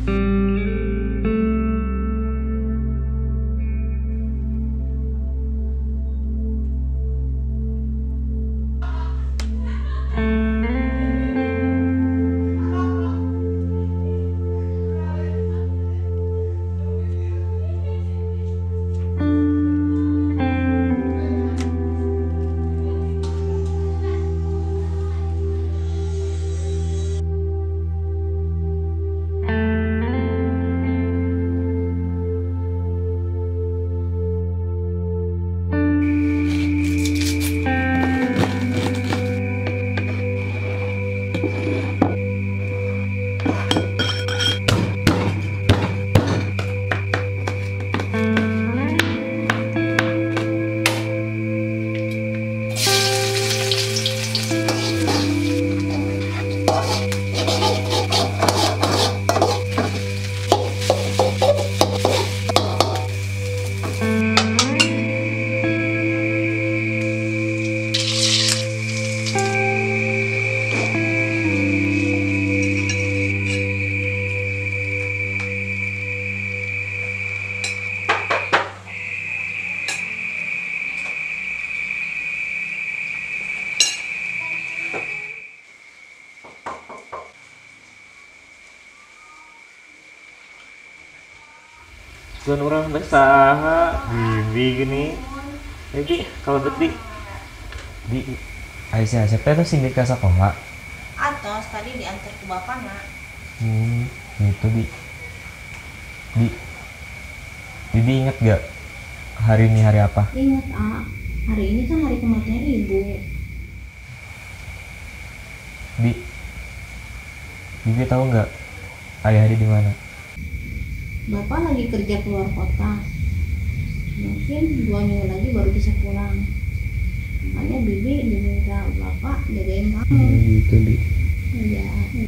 Tuan orang besaha bibi gini. Jadi kalau di Aisyah, siapa itu sih ke sekolah? Atos tadi diantar ke bapak nak. Gitu Bibi inget gak hari ini hari apa? Ingat hari ini kan hari kematian ibu. Bibi tahu nggak ayah di mana? Bapak lagi kerja keluar kota. Mungkin 2 minggu lagi baru bisa pulang. Makanya bibi diminta bapak jagain kamu. Gitu Bi. Iya.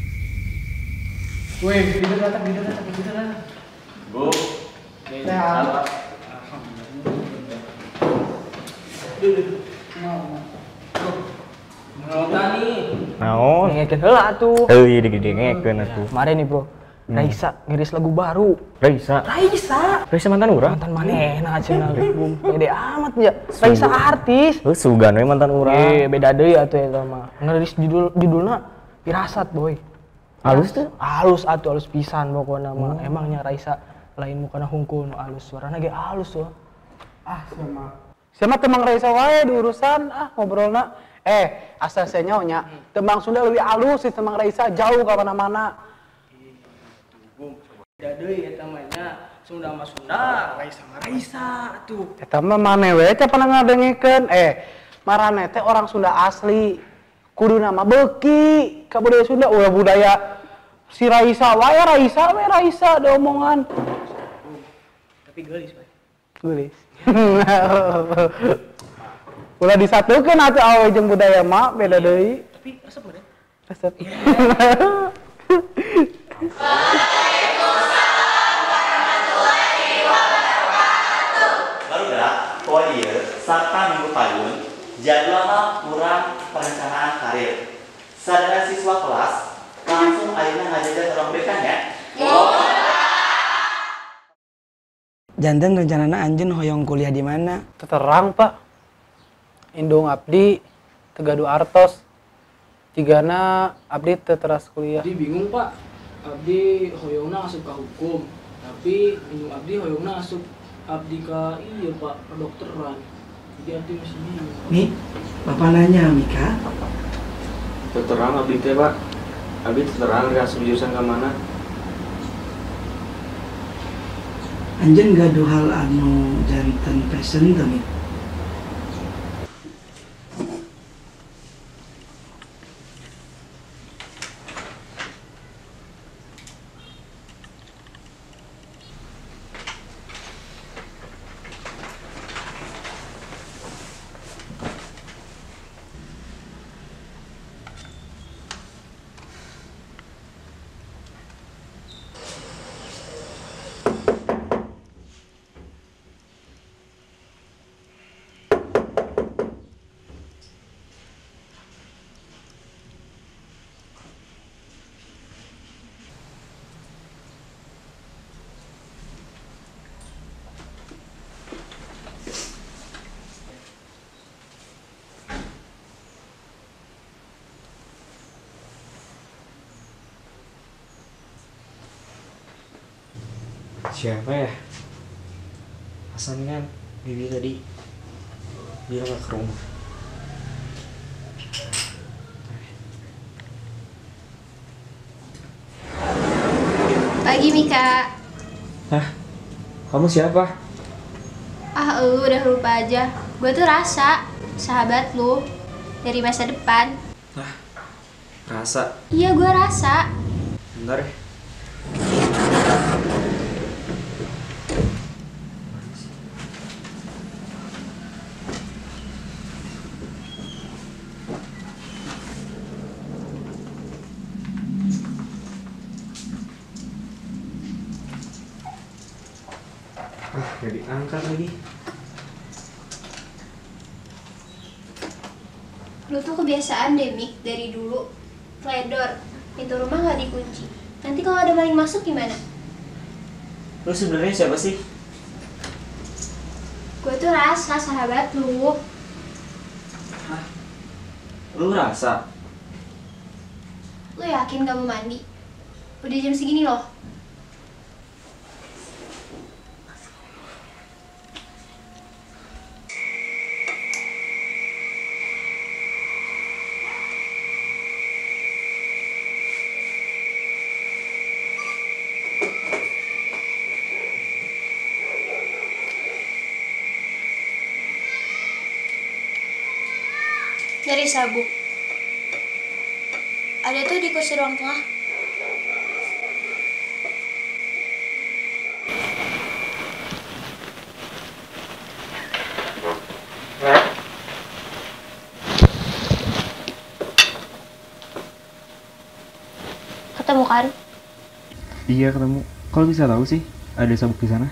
Wih, kita datang. Bu. Sehat. Naon? Ngekeun heula atuh. Iya digedengekeun atuh. Kemarin nih, Bro. Raisa ngiris lagu baru. Raisa mantan urang. Mantan manehna cenah bum. Pede amat ya. Raisa artis. Sugan we mantan urang. Beda deui atuh eta mah. Ngerilis judulna Firasat, boy. Halus tuh? Halus atuh, halus pisan pokona mah. Emangnya Raisa lain mukana hungkul nu halus, suarana ge halus tuh. Sama temang Raisa wae di urusan ngobrolna. Asal saya nyonya, temang Sunda lebih halus si temang Raisa, jauh ke mana-mana. Beda deui eta mah nya. Sunda mah Sunda, Raisa mah Raisa atuh. Eta mah maneh we teh pernah ngadengekeun. Marane teh orang Sunda asli. Kudu nama beuki ka budaya Sunda, ulah budaya si Raisa wae Raisa ada omongan. Tapi geulis bae. Geulis. Ulah disatukeun atuh awe jeung budaya mah beda deui. Tapi resep meureun. Resep. Barudak, poe ieu sarta minggu payun jadwal kurang perencanaan karir. Sadaya siswa kelas langsung ayeuna ngajajar orang bekan ya. Janten rencanana anjeun hoyong kuliah di mana? Terang Pak. Indung abdi Tegadu Artos. Tigana abdi teu teras kuliah. Abdi bingung, Pak. Abdi hoyongna asup ka hukum, tapi indung abdi hoyongna asup abdi ka ieu Pak, kedokteran. Jadi abdi masih bingung. Mi, Bapak nanya Mika. Terang abdi teh, Pak. Abdi terang gak asup jurusan ka mana? Anjeun gaduh hal anu janten passion teu Mi? Siapa ya? Hasan kan Bibi tadi bilang gak ke rumah. Pagi Mika. Hah? Kamu siapa? Udah lupa aja. Gue tuh Rasa, sahabat lu dari masa depan. Hah? Rasa? Iya, gue Rasa. Bentar ya. Gak diangkat lagi. Lu tuh kebiasaan deh, Mik, dari dulu. Teledor, pintu rumah gak dikunci. Nanti kalau ada maling masuk gimana? Lu sebenarnya siapa sih? Gue tuh Rasa, sahabat lu. Hah? Lu Rasa? Lu yakin gak mau mandi? Udah jam segini loh. Nyari sabuk. Ada tuh di kursi ruang tengah. Ketemu kan? Iya ketemu. Kalau bisa tahu sih ada sabuk di sana?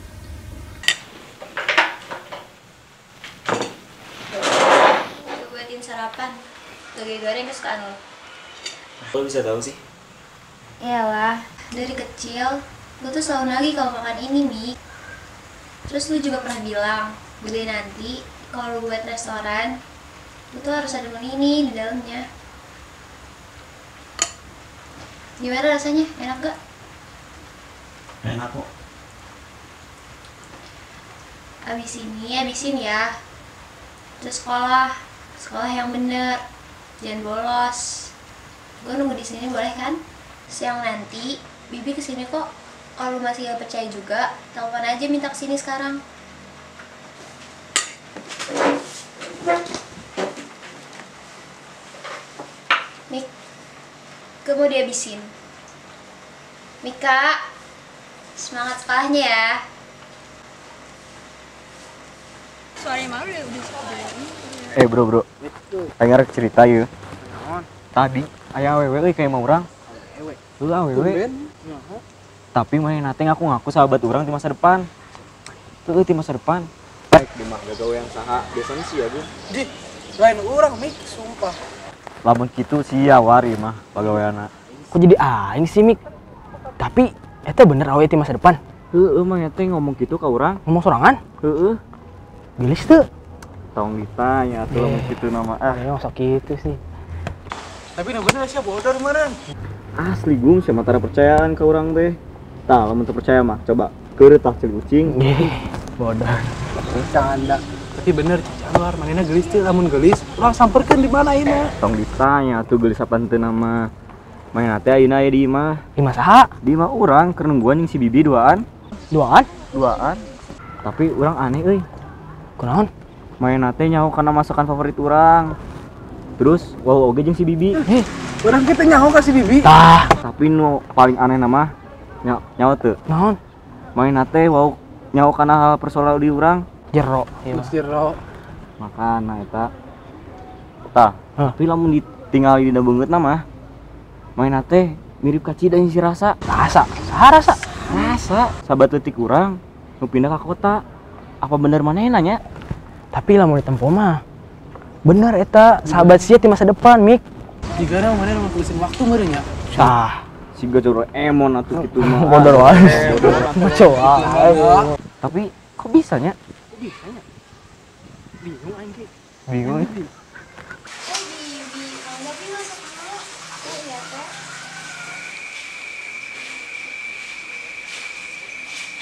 Gue buatin sarapan. Toge goreng kesukaan lo. Lu bisa tahu sih? Iyalah, dari kecil gue tuh selalu nagih kalau makan ini, Mi. Terus lu juga pernah bilang, bude nanti kalau lu buat restoran, lu tuh harus ada menu ini di dalamnya. Gimana rasanya? Enak gak? Enak kok. Abisin ya. Terus sekolah yang bener, jangan bolos. Gue nunggu di sini boleh kan? Siang nanti Bibi kesini kok. Kalau masih gak percaya juga, telepon aja minta kesini sekarang. Mik, gue mau dihabisin. Mika, semangat sekolahnya ya. Bro, ayo ngarek cerita ya. Tadi aya awewe kayak mau orang. Lu awewe. Tapi main nate ngaku sahabat orang di masa depan. Tuh di masa depan. Baik, di mah gawe yang saha biasanya sih ya, Bu. Di, lain orang, Mik, sumpah. Lamun kitu sia wari mah pagaweana. Kok jadi aing sih, Mik? Tapi eta bener awe di masa depan. Heeh mah teh ngomong gitu ka urang. Ngomong sorangan? Heeh. Gelis tuh. Tong ditanya tuh lamun kitu nama Ya masa gitu sih. Tapi bener sih bodoh mana? Asli Gung sia mata percayaan ka urang teh. Tah lamun teu percaya mah coba keur tah celi kucing. Bodoh. Canda. Tapi bener Januar manehna gelis teh lamun gelis urang samperkeun di mana ayeuna? Tong ditanya tuh gelis apa teu nama. Main teh ayeuna aya di imah. Di mah saha? Di imah urang keur nungguan jeung si Bibi duaan. Duaan? Tapi urang aneh euy. Kunaon? Main teh nyaho kana masakan favorit urang. Terus wow oge jeung si Bibi. Urang kita nyaho ka si Bibi. Tapi nu paling aneh nama nyaho teu. Naon? Main teh wow nyaho kana hal persoalan di urang. Jero. Jero. Makana eta. Tah, tapi lamun ditinggal di beungeut mah main teh mirip ka Cida si Rasa. Rasa? Saha Rasa? Rasa sahabat leutik urang nu pindah ka kota. Apa bener manehna nya? Tapi lamun ditempo mah bener eta sahabat sia di masa depan, Mik. Digana maneh mah tulisin waktu meureun nya. Siga Doraemon atuh kitu mah. Bodoh wae. Coba. Tapi kok bisa nya? Bingung aing ge. Bingung. Bibi, kalau Bibi masuk dulu, aku lihat ya.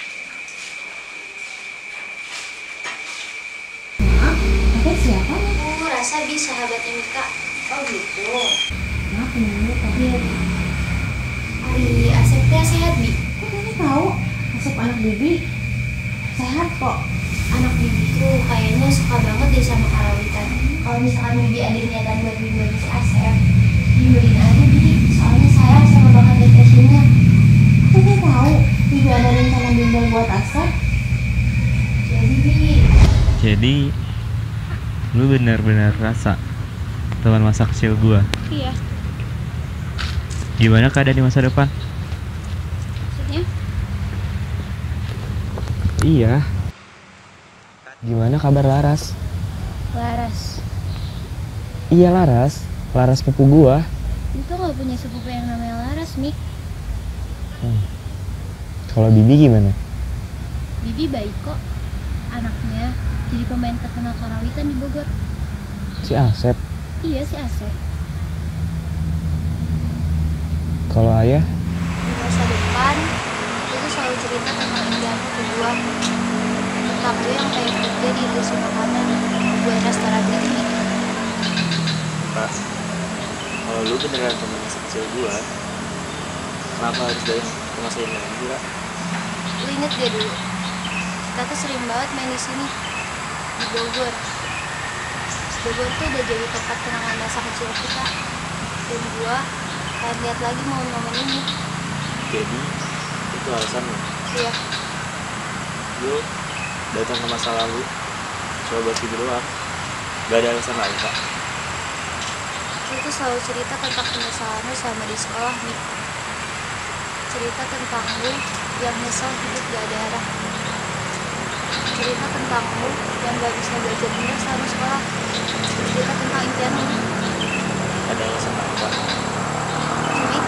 tadi sahabatnya Mika. Oh gitu. Maaf nih, tapi Ari Asep teh sehat, Bi. Kok Nenek tahu? Asep anak Bibi sehat kok. Anak Bibi tuh kayaknya suka banget deh sama karawitan. Kalau misalkan Bibi ada niatan buat bimbel si Asep, bimbelin aja Bibi. Soalnya sayang sama bakat depresinya. Kok Nenek tahu? Bibi ada rencana bimbel buat Asep. Jadi Bibi, Jadi lu benar-benar rasa teman masa kecil gua. iya. Gimana keadaan di masa depan? Maksudnya? Iya. Gimana kabar Laras? Laras. Iya Laras, Laras sepupu gua. Itu gak punya sepupu yang namanya Laras, Mik. Kalau Bibi gimana? Bibi baik kok. Anaknya jadi pemain terkenal karawitan di Bogor. Si Asep. Iya, si Asep. Kalau ayah? Di masa depan, dia tuh selalu cerita tentang impiannya ke gua. Tentang gue yang kayak kerja di industri makanan buat restoran gitu, Mik. Pak, kalau lu beneran teman masa kecil gua, kenapa harus dari rumah saya lagi, Pak? Lu inget gak dulu? Kita tuh sering banget main di sini, di Bogor. Bogor tuh udah jadi tempat kenangan masa kecil kita. Dan gua pengen lihat lagi momen-momen ini. Jadi, itu alasannya. Iya, Lu datang ke masa lalu, coba buat tidur doang. Gak ada alasan lain, Pak. lu tuh selalu cerita tentang penyesalan lu selama di sekolah, Mik. Cerita tentang lu yang nyesel hidup gak ada arah. Cerita tentang lu yang gak bisa belajar bener selama sekolah. Cerita tentang impian lu. Ada alasan lain, Pak. Mik,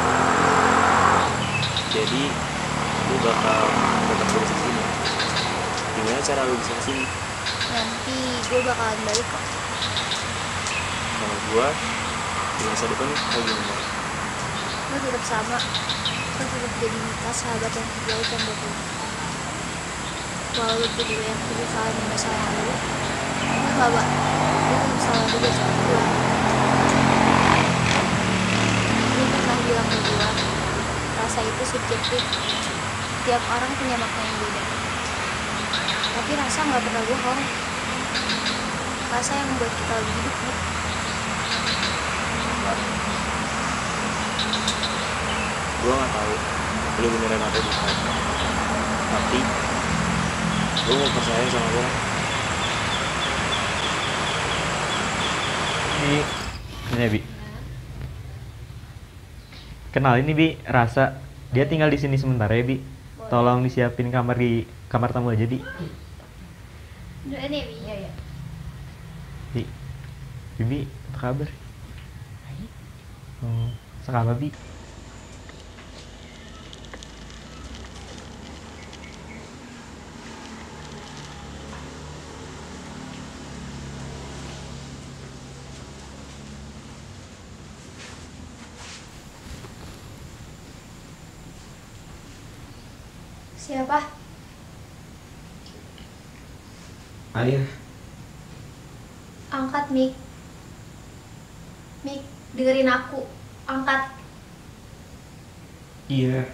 Jadi, lu bakal tetap terus di sini. Gimana cara lu bisa kesini? nanti gue bakalan balik kok. Kalau gua, di masa depan kayak gimana? Lu tetap sama. Lu tetap jadi Mika, sahabat yang terbaik yang buat lu. Walaupun gue yang punya salah di masa lalu, lu gak bak. Lu tetap salah juga sama gue. Lu pernah bilang ke gue, rasa itu subjektif. Tiap orang punya makna yang beda. Tapi rasa gak pernah bohong. Rasa yang membuat kita lebih hidup, Mik. Gua nggak tahu lu beneran atau bukan, tapi lu mau percaya sama gua. Ini Bi, kenal ini Bi, Rasa. Dia tinggal di sini sementara ya Bi. Tolong disiapin kamar di kamar tamu aja Bi. Doain ya, Bi. Iya, iya. Bi, Bibi apa kabar? Oh, sekabar Bi. Siapa? Ayah. Angkat, Mik. Mik, dengerin aku. Angkat. Iya.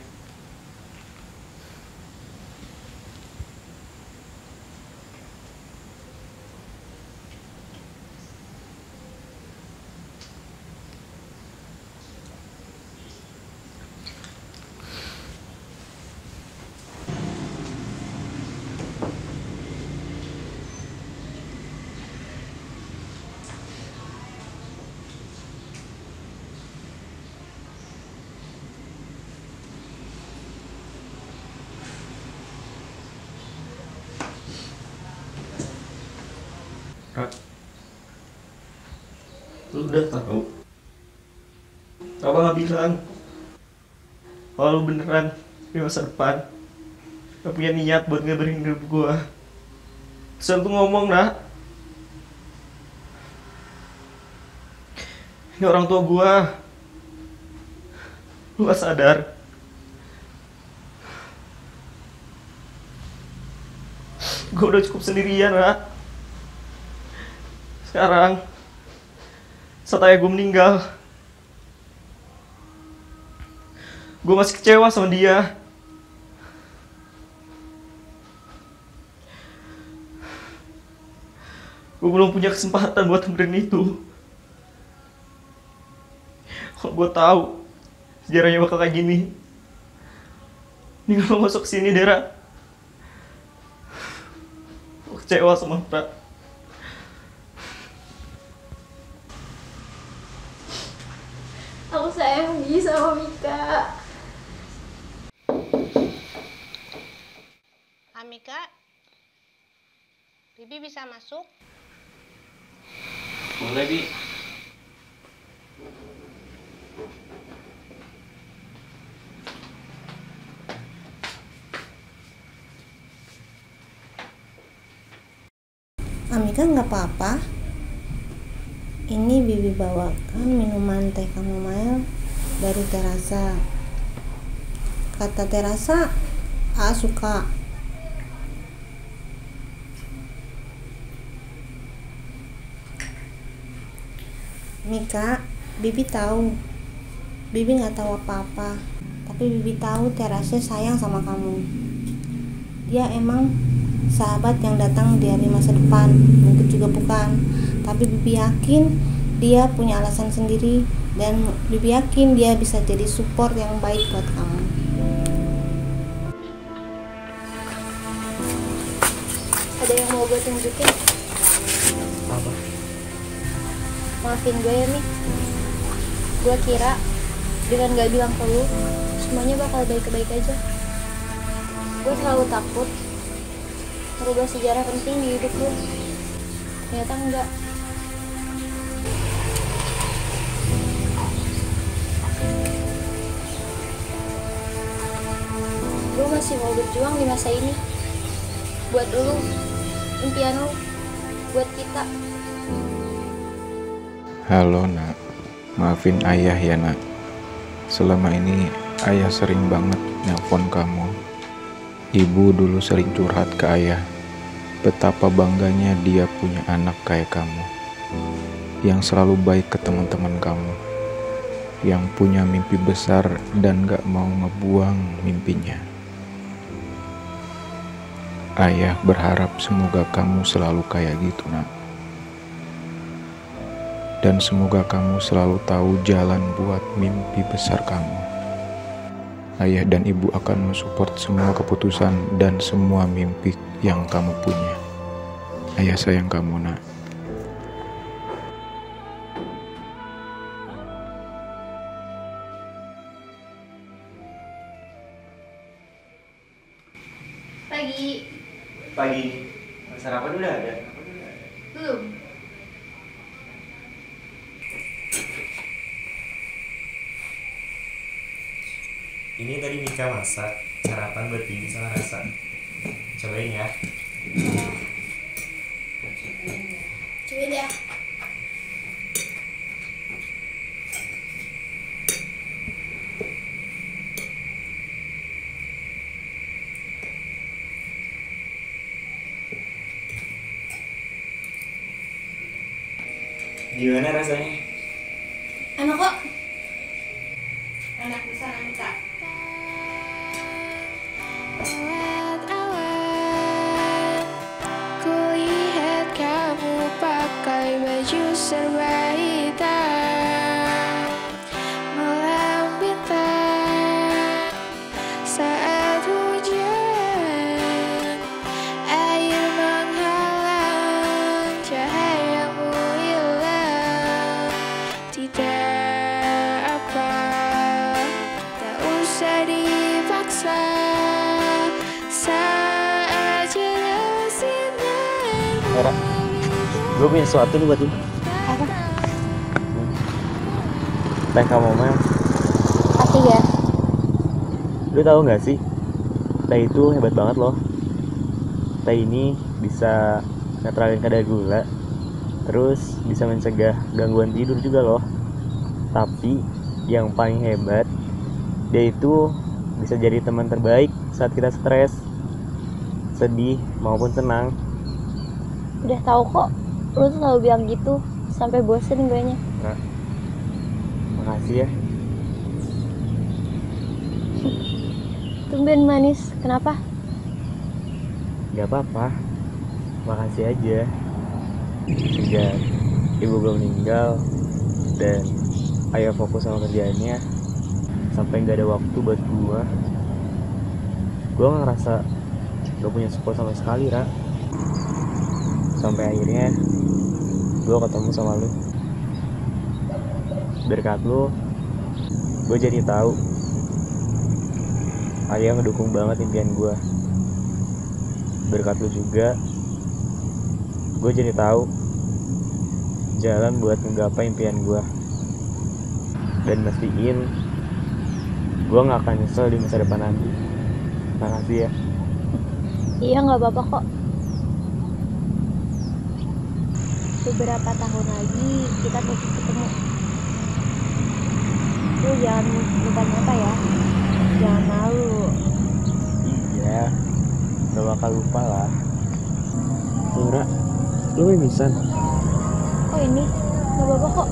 Kak, lu udah tahu? Apa nggak bilang? Kalau lu beneran di masa depan gak punya niat buat ngeberin hidup gua. Terus lu ngomong, nak. Ini orang tua gua. Lu gak sadar. Gua udah cukup sendirian, nak. Sekarang saat ayah gue meninggal. Gue masih kecewa sama dia. Gue belum punya kesempatan buat nemenin itu. Kalau gue tahu sejarahnya bakal kayak gini, nih gue masuk sini, Dera. Gue kecewa sama Pra. Aku sayang sama Mika. Amika, Bibi bisa masuk? Boleh, Bi. Amika nggak apa-apa. Ini Bibi bawakan minuman teh chamomile dari Terasa. Kata Terasa, A suka. Mika, Bibi tahu. Bibi nggak tahu apa-apa, tapi Bibi tahu Terasa sayang sama kamu. Dia emang sahabat yang datang di hari masa depan, mungkin juga bukan, tapi Bibi yakin dia punya alasan sendiri, dan Bibi yakin dia bisa jadi support yang baik buat kamu. Ada yang mau gue tunjukin? Apa? Maafin gue ya, Mik. Gue kira dengan gak bilang ke lu, semuanya bakal baik-baik aja. Gue terlalu takut merubah sejarah penting di hidup gue. Ternyata enggak. Gue masih mau berjuang di masa ini. Buat lu, impian lu, buat kita. Halo nak, maafin ayah ya nak. Selama ini ayah sering banget nelpon kamu. Ibu dulu sering curhat ke ayah, betapa bangganya dia punya anak kayak kamu, yang selalu baik ke teman-teman kamu, yang punya mimpi besar dan gak mau ngebuang mimpinya. Ayah berharap semoga kamu selalu kayak gitu nak. Dan semoga kamu selalu tahu jalan buat mimpi besar kamu. Ayah dan ibu akan mensupport semua keputusan dan semua mimpi yang kamu punya. Ayah sayang kamu nak. Pagi. Pagi. Sarapan udah ada? Belum. Ini tadi Mika masak sarapan buat Bibi sama Rasa. Cobain ya. Cobain ya. Gimana rasanya? Enak kok. Enak bisa Mika. Kulihat kamu pakai baju serba hitam, malam bintang saat hujan, air menghalang cahayamu hilang. Tidak apa, tak usah dipaksa, saat jelas sinar. Era, gue punya sesuatu nih buat lu. Apa? Teh chamomile. Apa ya? Lu tahu nggak sih? Teh itu hebat banget loh. Teh ini bisa netralin kadar gula, terus bisa mencegah gangguan tidur juga loh. Tapi yang paling hebat, dia itu bisa jadi teman terbaik saat kita stres, sedih maupun senang. Udah tahu kok. Lu tuh selalu bilang gitu sampai bosen gue nya. Nah, Makasih ya. Tumben manis, kenapa? Gak apa-apa. Makasih aja. Sejak ibu belum meninggal dan ayah fokus sama kerjaannya, sampai gak ada waktu buat gue ngerasa gak punya support sama sekali, Ra. Sampai akhirnya gue ketemu sama lu. Berkat lu, gue jadi tahu ayah ngedukung banget impian gue. Berkat lu juga, gue jadi tahu jalan buat menggapai impian gue. Dan mastiin gue gak akan nyesel di masa depan nanti. Makasih ya. Iya, nggak apa-apa kok. Beberapa tahun lagi kita ketemu. Lu jangan lupa nyata ya. Jangan malu. Iya, gak bakal lupa lah. Ra, lu mimisan? Oh ini, nggak apa-apa kok.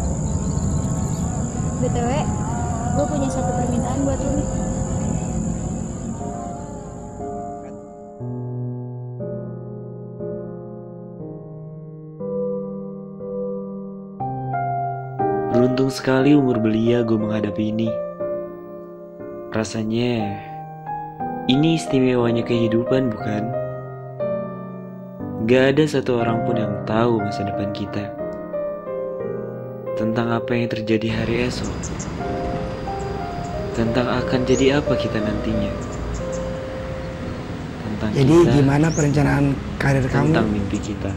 BTW, gue punya satu permintaan buat lu nih. Beruntung sekali umur belia gue menghadapi ini. Rasanya ini istimewanya kehidupan, bukan? Gak ada satu orang pun yang tahu masa depan kita, tentang apa yang terjadi hari esok, tentang akan jadi apa kita nantinya, tentang Jadi kita, gimana perencanaan karir kamu? tentang mimpi kita.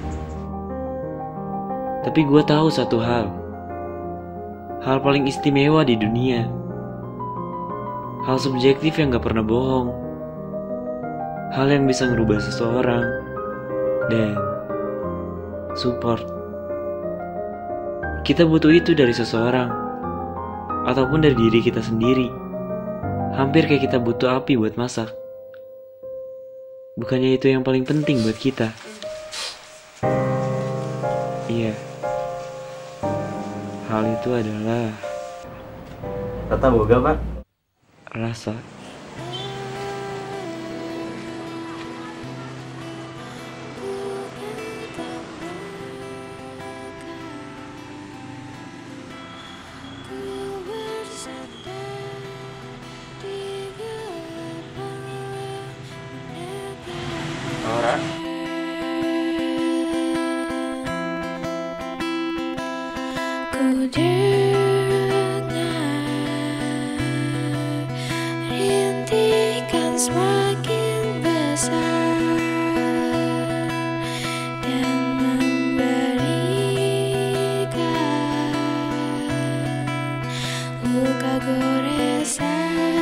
Tapi gue tahu satu hal paling istimewa di dunia, hal subjektif yang gak pernah bohong, hal yang bisa ngerubah seseorang, dan support. Kita butuh itu dari seseorang, ataupun dari diri kita sendiri. Hampir kayak kita butuh api buat masak. Bukannya itu yang paling penting buat kita? Iya, hal itu adalah Tata boga, Pak. rasa. Ora. Ku dengar rintikan semakin besar dan memberikan luka goresan.